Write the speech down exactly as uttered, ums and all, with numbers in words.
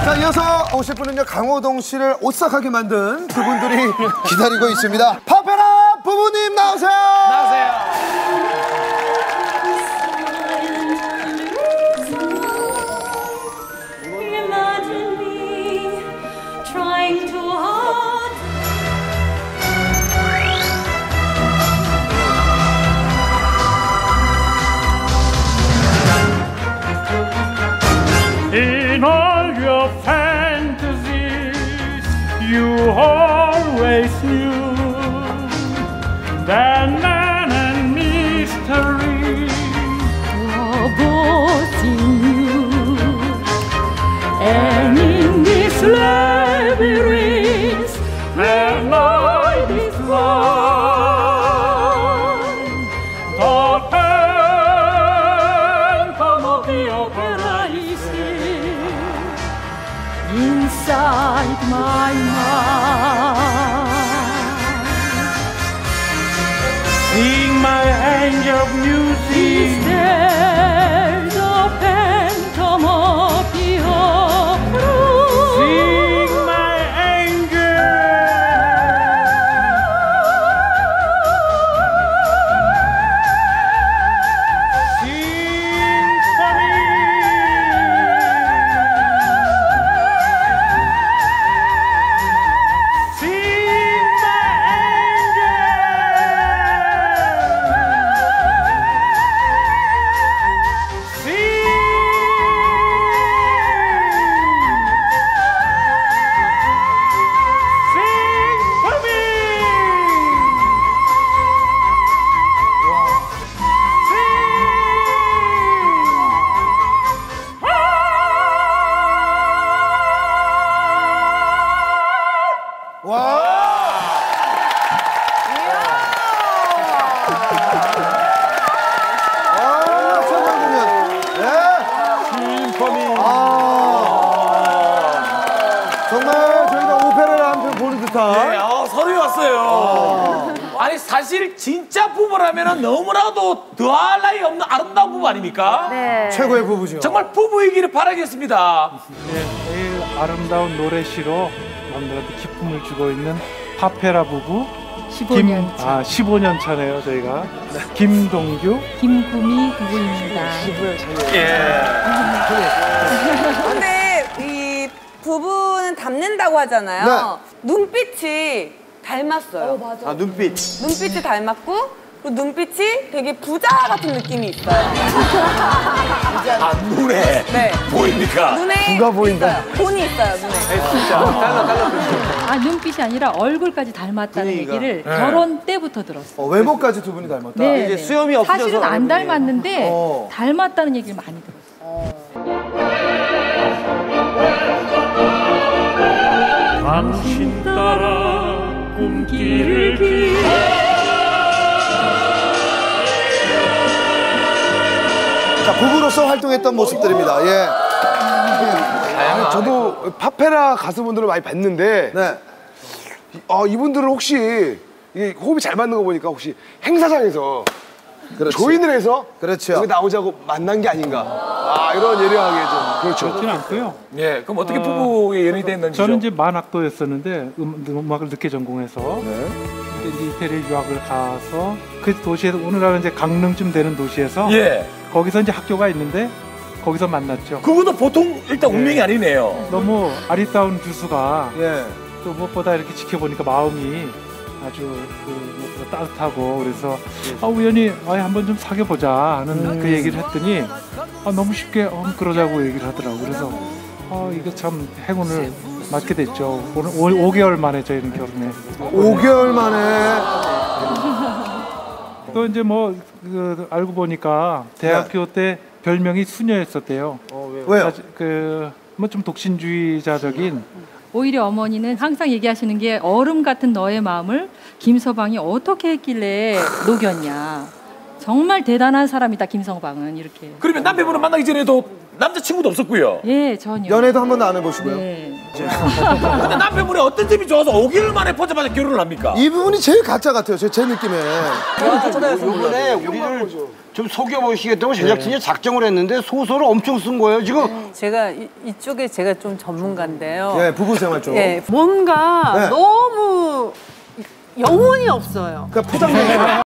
자, 이어서 오실 분은요, 강호동 씨를 오싹하게 만든 두 분들이 기다리고 있습니다. 파페라 부부님 나오세요. 나오세요. In all your fantasies, you always knew that man and mystery were both in you. And in this labyrinth, where light is blind, the phantom of the opera is inside my mind. Sing my angel of music. Is there the phantom of the opera? Sing my angel. Sing for me. 아니 사실 진짜 부부라면 너무나도 더할 나위 없는 아름다운 부부 아닙니까? 네. 최고의 부부죠. 정말 부부이기를 바라겠습니다. 네, 제일 아름다운 노래시로 남들한테 기쁨을 주고 있는 파페라 부부. 십오 년 차. 김, 아, 십오 년 차네요, 저희가. 네. 김동규. 김구미 부부입니다. 십오 년 차네요. 예. 근데 이 부부는 닮는다고 하잖아요. 네. 눈빛이 닮았어요. 어, 맞아. 아, 눈빛. 눈빛이 닮았고, 그리고 눈빛이 되게 부자 같은 느낌이 있어요. 아 눈에 네. 보입니까? 눈에 누가 보인다? 있어요. 돈이 있어요, 눈에. 아, 눈빛이 아니라 얼굴까지 닮았다는 분위기가. 얘기를 네. 결혼 때부터 들었어요. 어, 외모까지 두 분이 닮았다. 네, 이제 네. 수염이 없어져서 사실은 안 얼굴이. 닮았는데 어. 닮았다는 얘기를 많이 들었어요. 당신 따라 꿈길을 길. 자, 부부로서 활동했던 모습들입니다. 예. 아, 저도 파페라 가수분들을 많이 뵀는데 네. 아, 이분들은 혹시 이게 호흡이 잘 맞는 거 보니까 혹시 행사장에서 그렇지. 조인을 해서 그렇죠. 여기 나오자고 만난 게 아닌가. 아, 이런 예리하게 좀 그렇죠. 그렇진 않고요. 예, 그럼 어떻게 부부의 연이 됐는지죠? 저는 이제 만학도였었는데 음, 음악을 늦게 전공해서 네. 이제 이태리 유학을 가서 그 도시에서 오늘날은 이제 강릉쯤 되는 도시에서 예. 거기서 이제 학교가 있는데 거기서 만났죠. 그것도 보통 일단 운명이 아니네요. 너무 아리따운 교수가 예. 또 무엇보다 이렇게 지켜보니까 마음이 아주 그 무엇보다 따뜻하고 그래서 아 우연히 아 한번 좀 사귀어 보자 하는 그 얘기를 했더니 아 너무 쉽게 어, 그러자고 얘기를 하더라고. 그래서 아 이거 참 행운을 맞게 됐죠. 오늘 오 개월 만에 저희는 결혼해. 오 개월 만에. 또 이제 뭐 그 알고 보니까 대학교 때 별명이 수녀였었대요. 어, 왜요? 그뭐 좀 독신주의자적인. 오히려 어머니는 항상 얘기하시는 게 얼음 같은 너의 마음을 김서방이 어떻게 했길래 녹였냐. 정말 대단한 사람이다, 김서방은. 이렇게. 그러면 남편분을 만나기 전에도 남자친구도 없었고요. 예, 전혀. 연애도 한 번도 안 해보시고요. 네. 근데 남편분이 어떤 점이 좋아서 오 개월 만에 보자마자 결혼을 합니까? 이 부분이 제일 가짜 같아요. 제, 제 느낌에. 이번에 우리를 좀 속여보시겠다고 제작진이 작정을 했는데 소설을 엄청 쓴 거예요. 지금 제가 이, 이쪽에 제가 좀 전문가인데요. 예, 부부 생활 쪽. 예, 뭔가 네. 너무 영혼이 없어요. 그러니까 포장